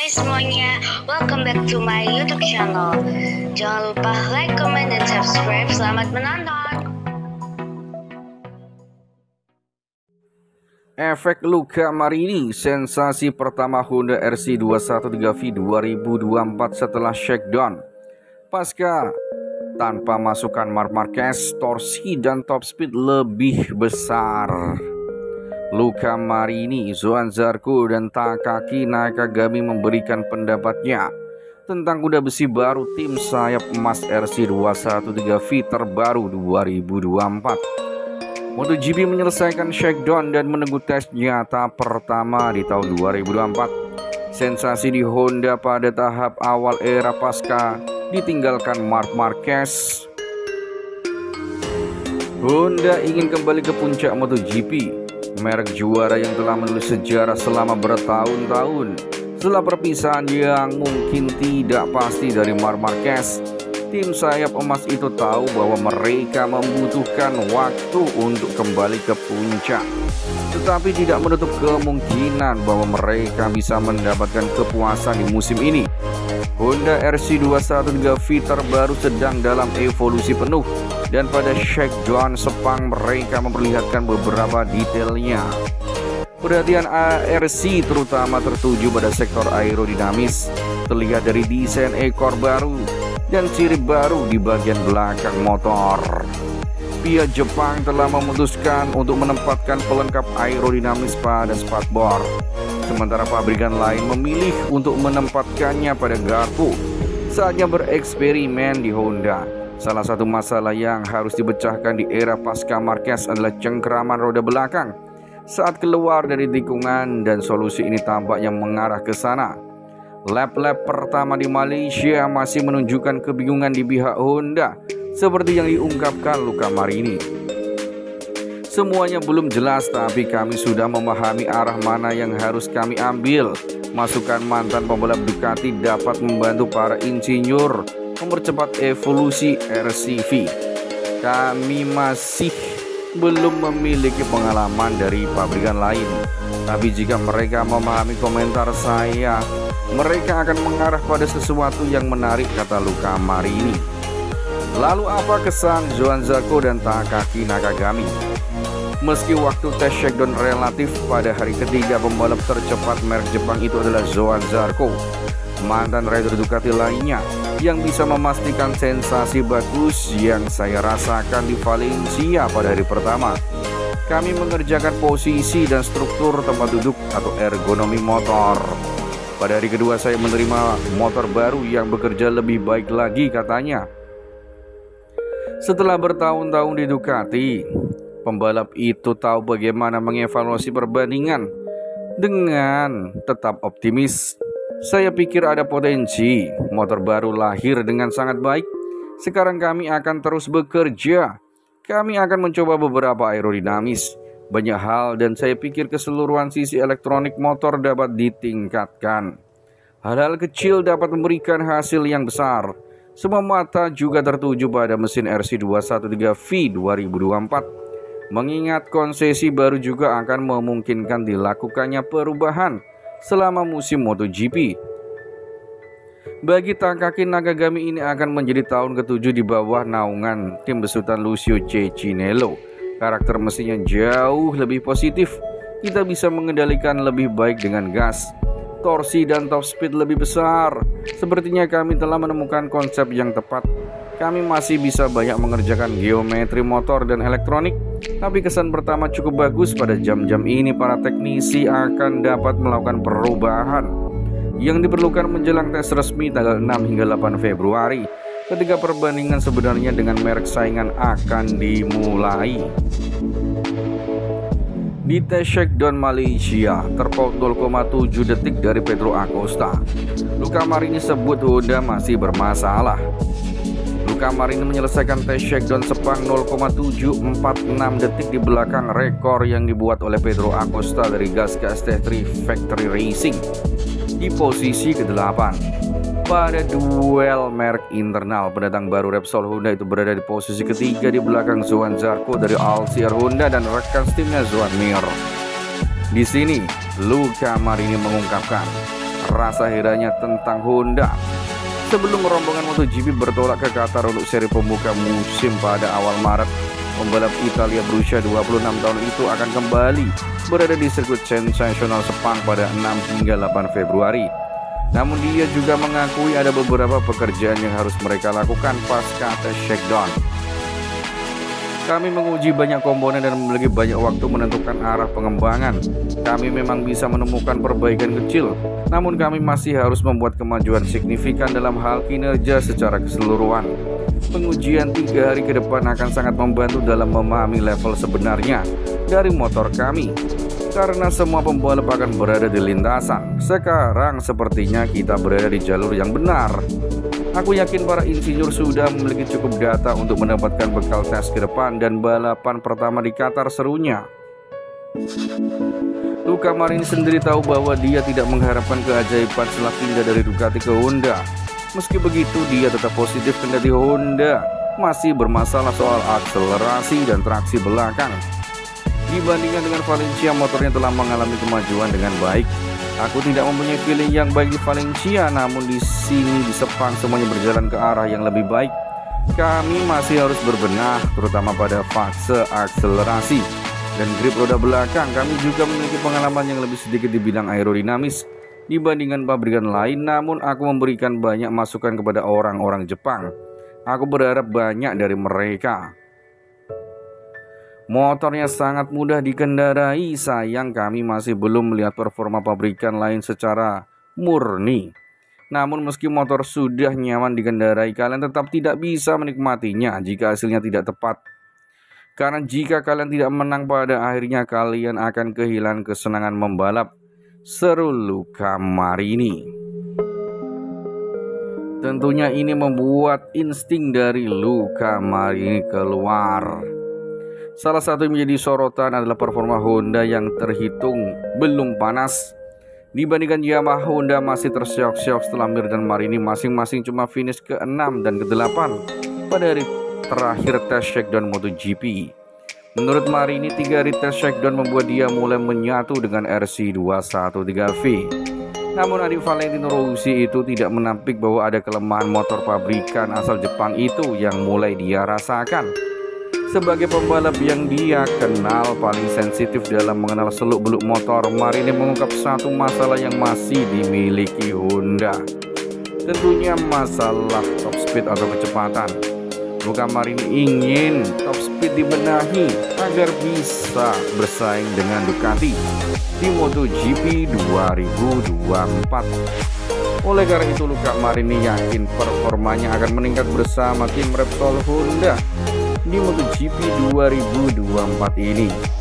semuanya, welcome back to my YouTube channel. Jangan lupa like, comment, dan subscribe. Selamat menonton. Efek Luca Marini, sensasi pertama Honda RC213V 2024 setelah shakedown. Pasca tanpa masukan Marc Marquez, torsi dan top speed lebih besar. Luca Marini, Johann Zarco, dan Takaki Nakagami memberikan pendapatnya tentang kuda besi baru tim sayap emas RC213V terbaru 2024. MotoGP menyelesaikan shakedown dan menunggu tes nyata pertama di tahun 2024. Sensasi di Honda pada tahap awal era pasca ditinggalkan Marc Marquez. Honda ingin kembali ke puncak MotoGP, merek juara yang telah menulis sejarah selama bertahun-tahun. Setelah perpisahan yang mungkin tidak pasti dari Marc Marquez, tim sayap emas itu tahu bahwa mereka membutuhkan waktu untuk kembali ke puncak, tetapi tidak menutup kemungkinan bahwa mereka bisa mendapatkan kepuasan di musim ini. Honda RC213V terbaru sedang dalam evolusi penuh, dan pada shakedown Sepang mereka memperlihatkan beberapa detailnya. Perhatian ARC terutama tertuju pada sektor aerodinamis, terlihat dari desain ekor baru dan sirip baru di bagian belakang motor. Pihak Jepang telah memutuskan untuk menempatkan pelengkap aerodinamis pada spakbor, sementara pabrikan lain memilih untuk menempatkannya pada garpu. Saatnya bereksperimen di Honda. Salah satu masalah yang harus dipecahkan di era pasca Marquez adalah cengkeraman roda belakang saat keluar dari tikungan, dan solusi ini tampaknya mengarah ke sana. Lap-lap pertama di Malaysia masih menunjukkan kebingungan di pihak Honda, seperti yang diungkapkan Luca Marini. Semuanya belum jelas, tapi kami sudah memahami arah mana yang harus kami ambil. Masukan mantan pembalap Ducati dapat membantu para insinyur mempercepat evolusi RCV. Kami masih belum memiliki pengalaman dari pabrikan lain, tapi jika mereka memahami komentar saya, mereka akan mengarah pada sesuatu yang menarik, kata Luca Marini. Lalu apa kesan Johann Zarco dan Takaki Nakagami? Meski waktu tes shakedown relatif, pada hari ketiga pembalap tercepat merek Jepang itu adalah Johann Zarco, mantan rider Ducati lainnya yang bisa memastikan sensasi bagus yang saya rasakan di Valencia pada hari pertama. Kami mengerjakan posisi dan struktur tempat duduk atau ergonomi motor. Pada hari kedua saya menerima motor baru yang bekerja lebih baik lagi, katanya. Setelah bertahun-tahun di Ducati, pembalap itu tahu bagaimana mengevaluasi perbandingan. Dengan tetap optimis, saya pikir ada potensi motor baru lahir dengan sangat baik. Sekarang kami akan terus bekerja. Kami akan mencoba beberapa aerodinamis, banyak hal, dan saya pikir keseluruhan sisi elektronik motor dapat ditingkatkan. Hal-hal kecil dapat memberikan hasil yang besar. Semua mata juga tertuju pada mesin RC213V 2024. Mengingat konsesi baru juga akan memungkinkan dilakukannya perubahan selama musim MotoGP. Bagi Takaki Nakagami, ini akan menjadi tahun ke-7 di bawah naungan tim besutan Lucio Cecchinello. Karakter mesinnya jauh lebih positif. Kita bisa mengendalikan lebih baik dengan gas, torsi, dan top speed lebih besar. Sepertinya kami telah menemukan konsep yang tepat. Kami masih bisa banyak mengerjakan geometri motor dan elektronik, tapi kesan pertama cukup bagus. Pada jam-jam ini para teknisi akan dapat melakukan perubahan yang diperlukan menjelang tes resmi tanggal 6 hingga 8 Februari, ketika perbandingan sebenarnya dengan merek saingan akan dimulai. Di tes shakedown Malaysia, terpaut 0,7 detik dari Pedro Acosta. Luca Marini sebut Honda masih bermasalah. Luca Marini menyelesaikan tes shakedown Sepang 0,746 detik di belakang rekor yang dibuat oleh Pedro Acosta dari Gasgas T3 Factory Racing di posisi ke-8. Pada duel merek internal, pendatang baru Repsol Honda itu berada di posisi ketiga di belakang Johann Zarco dari Alcir Honda dan rekan timnya Joan Mir. Di sini Luca Marini mengungkapkan, rasa herannya tentang Honda. Sebelum rombongan MotoGP bertolak ke Qatar untuk seri pembuka musim pada awal Maret, pembalap Italia berusia 26 tahun itu akan kembali berada di sirkuit sensasional Sepang pada 6 hingga 8 Februari. Namun dia juga mengakui ada beberapa pekerjaan yang harus mereka lakukan pasca tes shakedown. Kami menguji banyak komponen dan memiliki banyak waktu menentukan arah pengembangan. Kami memang bisa menemukan perbaikan kecil, namun kami masih harus membuat kemajuan signifikan dalam hal kinerja secara keseluruhan. Pengujian 3 hari ke depan akan sangat membantu dalam memahami level sebenarnya dari motor kami, karena semua pembalap akan berada di lintasan. Sekarang sepertinya kita berada di jalur yang benar. Aku yakin para insinyur sudah memiliki cukup data untuk mendapatkan bekal tes ke depan dan balapan pertama di Qatar, serunya. Luca Marini sendiri tahu bahwa dia tidak mengharapkan keajaiban setelah pindah dari Ducati ke Honda. Meski begitu, dia tetap positif kendati Honda masih bermasalah soal akselerasi dan traksi belakang. Dibandingkan dengan Valencia, motornya telah mengalami kemajuan dengan baik. Aku tidak mempunyai feeling yang baik di Valencia, namun di sini di Sepang semuanya berjalan ke arah yang lebih baik. Kami masih harus berbenah, terutama pada fase akselerasi dan grip roda belakang. Kami juga memiliki pengalaman yang lebih sedikit di bidang aerodinamis dibandingkan pabrikan lain, namun aku memberikan banyak masukan kepada orang-orang Jepang. Aku berharap banyak dari mereka. Motornya sangat mudah dikendarai, sayang kami masih belum melihat performa pabrikan lain secara murni. Namun meski motor sudah nyaman dikendarai, kalian tetap tidak bisa menikmatinya jika hasilnya tidak tepat. Karena jika kalian tidak menang, pada akhirnya kalian akan kehilangan kesenangan membalap, seru Luca Marini. Tentunya ini membuat insting dari Luca Marini keluar. Salah satu yang menjadi sorotan adalah performa Honda yang terhitung belum panas. Dibandingkan Yamaha, Honda masih terseok-seok setelah Mir dan Marini masing-masing cuma finish ke-6 dan ke-8 pada hari terakhir tes shakedown MotoGP. Menurut Marini, 3 hari tes shakedown membuat dia mulai menyatu dengan RC213V. Namun adik Valentino Rossi itu tidak menampik bahwa ada kelemahan motor pabrikan asal Jepang itu yang mulai dia rasakan. Sebagai pembalap yang dia kenal paling sensitif dalam mengenal seluk-beluk motor, Marini mengungkap satu masalah yang masih dimiliki Honda. Tentunya masalah top speed atau kecepatan. Luca Marini ingin top speed dibenahi agar bisa bersaing dengan Ducati di MotoGP 2024. Oleh karena itu, Luca Marini yakin performanya akan meningkat bersama tim Repsol Honda di MotoGP 2024 ini.